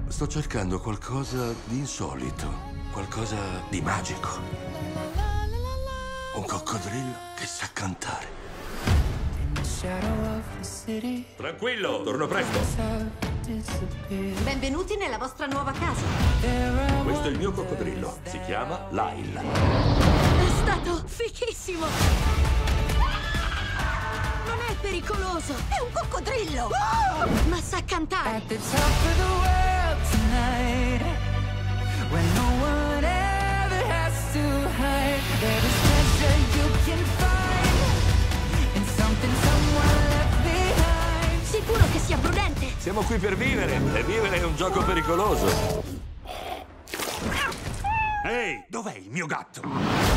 Sto cercando qualcosa di insolito, qualcosa di magico. Un coccodrillo che sa cantare. Tranquillo, torno presto. Benvenuti nella vostra nuova casa. Questo è il mio coccodrillo. Si chiama Lyle. È stato fichissimo. Non è pericoloso. È un coccodrillo. Ma sa cantare. Sicuro che sia prudente. Siamo qui per vivere e vivere è un gioco pericoloso. Ehi, dov'è il mio gatto?